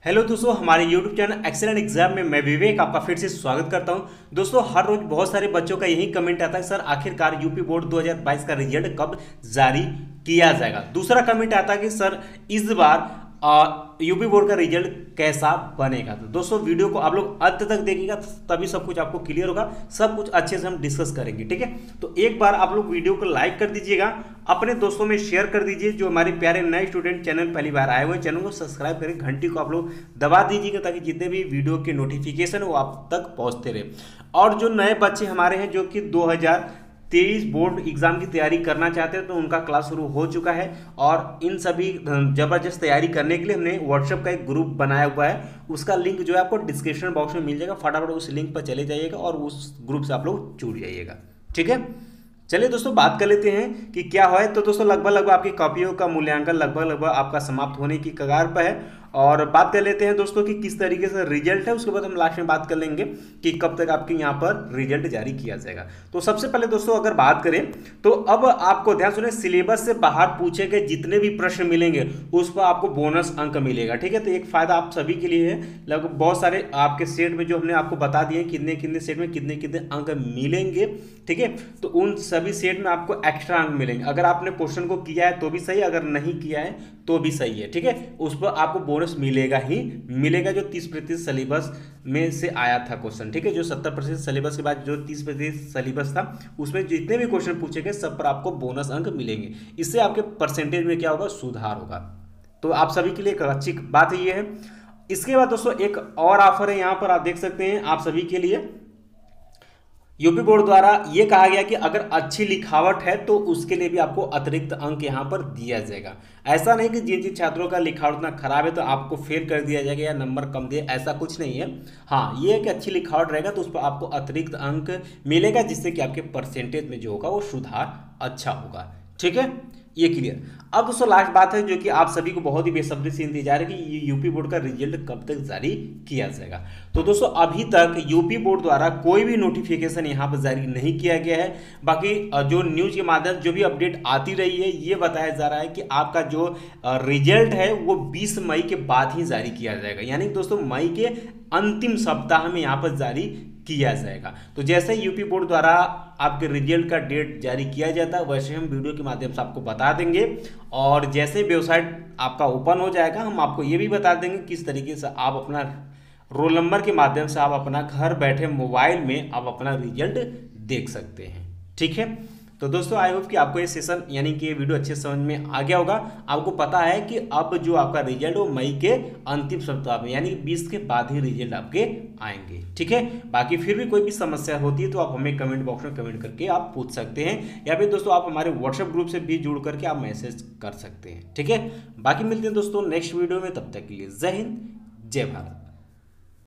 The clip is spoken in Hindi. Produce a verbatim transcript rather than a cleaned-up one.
हेलो दोस्तों, हमारे यूट्यूब चैनल एक्सेलेंट एग्जाम में मैं विवेक आपका फिर से स्वागत करता हूं। दोस्तों, हर रोज बहुत सारे बच्चों का यही कमेंट आता है, सर आखिरकार यूपी बोर्ड दो हज़ार बाईस का रिजल्ट कब जारी किया जाएगा। दूसरा कमेंट आता है कि सर इस बार यूपी बोर्ड का रिजल्ट कैसा बनेगा। तो दोस्तों, वीडियो को आप लोग अंत तक देखिएगा, तभी सब कुछ आपको क्लियर होगा, सब कुछ अच्छे से हम डिस्कस करेंगे। ठीक है, तो एक बार आप लोग वीडियो को लाइक कर दीजिएगा, अपने दोस्तों में शेयर कर दीजिए। जो हमारे प्यारे नए स्टूडेंट चैनल पहली बार आए हुए, चैनल को सब्सक्राइब करें, घंटी को आप लोग दबा दीजिएगा ताकि जितने भी वीडियो के नोटिफिकेशन वो आप तक पहुंचते रहे। और जो नए बच्चे हमारे हैं जो कि दो हज़ार तेईस बोर्ड एग्जाम की तैयारी करना चाहते हैं, तो उनका क्लास शुरू हो चुका है। और इन सभी जबरदस्त तैयारी करने के लिए हमने व्हाट्सएप का एक ग्रुप बनाया हुआ है, उसका लिंक जो है आपको डिस्क्रिप्शन बॉक्स में मिल जाएगा। फटाफट उस लिंक पर चले जाइएगा और उस ग्रुप से आप लोग जुड़ जाइएगा। ठीक है, चलिए दोस्तों बात कर लेते हैं कि क्या है। तो दोस्तों, लगभग लगभग आपकी कॉपियों का मूल्यांकन लगभग लगभग आपका समाप्त होने की कगार पर है। और बात कर लेते हैं दोस्तों कि किस तरीके से रिजल्ट है, उसके बाद हम लास्ट में बात कर लेंगे कि कब तक आपके यहाँ पर रिजल्ट जारी किया जाएगा। तो सबसे पहले दोस्तों अगर बात करें तो अब आपको ध्यान सुने, सिलेबस से बाहर पूछे गए जितने भी प्रश्न मिलेंगे उस पर आपको बोनस अंक मिलेगा। ठीक है, तो एक फायदा आप सभी के लिए है। लगभग बहुत सारे आपके सेट में जो हमने आपको बता दिए कितने कितने सेट में कितने कितने अंक मिलेंगे। ठीक है, तो उन सभी सेट में आपको एक्स्ट्रा अंक मिलेंगे। अगर आपने क्वेश्चन को किया है तो भी सही, अगर नहीं किया है तो भी सही है। ठीक है, उस पर आपको बोनस मिलेगा ही मिलेगा, जो तीस प्रतिशत सिलेबस में से आया था क्वेश्चन। ठीक है, जो सत्तर प्रतिशत सिलेबस के बाद जो तीस प्रतिशत सिलेबस था उसमें जितने भी क्वेश्चन पूछे गए सब पर आपको बोनस अंक मिलेंगे। इससे आपके परसेंटेज में क्या होगा, सुधार होगा। तो आप सभी के लिए एक अच्छी बात ये है। इसके बाद दोस्तों एक और ऑफर है, यहां पर आप देख सकते हैं, आप सभी के लिए यूपी बोर्ड द्वारा ये कहा गया कि अगर अच्छी लिखावट है तो उसके लिए भी आपको अतिरिक्त अंक यहाँ पर दिया जाएगा। ऐसा नहीं कि जिन जिन छात्रों का लिखावट इतना खराब है तो आपको फेल कर दिया जाएगा या नंबर कम दिए, ऐसा कुछ नहीं है। हाँ, ये है कि अच्छी लिखावट रहेगा तो उस पर आपको अतिरिक्त अंक मिलेगा, जिससे कि आपके परसेंटेज में जो होगा वो सुधार अच्छा होगा। ठीक है, ये क्लियर। अब दोस्तों लास्ट बात है जो कि आप सभी को बहुत ही बेसब्री से इंतजार है कि ये यूपी बोर्ड का रिजल्ट कब तक जारी किया जाएगा। तो दोस्तों अभी तक यूपी बोर्ड द्वारा कोई भी नोटिफिकेशन यहाँ पर जारी नहीं किया गया है। बाकी जो न्यूज के माध्यम जो भी अपडेट आती रही है, ये बताया जा रहा है कि आपका जो रिजल्ट है वो बीस मई के बाद ही जारी किया जाएगा। यानी दोस्तों मई के अंतिम सप्ताह में यहाँ पर जारी किया जाएगा। तो जैसे यूपी बोर्ड द्वारा आपके रिजल्ट का डेट जारी किया जाता है वैसे हम वीडियो के माध्यम से आपको बता देंगे। और जैसे वेबसाइट आपका ओपन हो जाएगा हम आपको ये भी बता देंगे किस तरीके से आप अपना रोल नंबर के माध्यम से आप अपना घर बैठे मोबाइल में आप अपना रिजल्ट देख सकते हैं। ठीक है, तो दोस्तों आई होप कि आपको ये सेशन यानी कि ये वीडियो अच्छे समझ में आ गया होगा। आपको पता है कि अब जो आपका रिजल्ट वो मई के अंतिम सप्ताह में यानी बीस के बाद ही रिजल्ट आपके आएंगे। ठीक है, बाकी फिर भी कोई भी समस्या होती है तो आप हमें कमेंट बॉक्स में कमेंट करके आप पूछ सकते हैं, या फिर दोस्तों आप हमारे व्हाट्सएप ग्रुप से भी जुड़ करके आप मैसेज कर सकते हैं। ठीक है, बाकी मिलते हैं दोस्तों नेक्स्ट वीडियो में, तब तक के लिए जय हिंद जय भारत।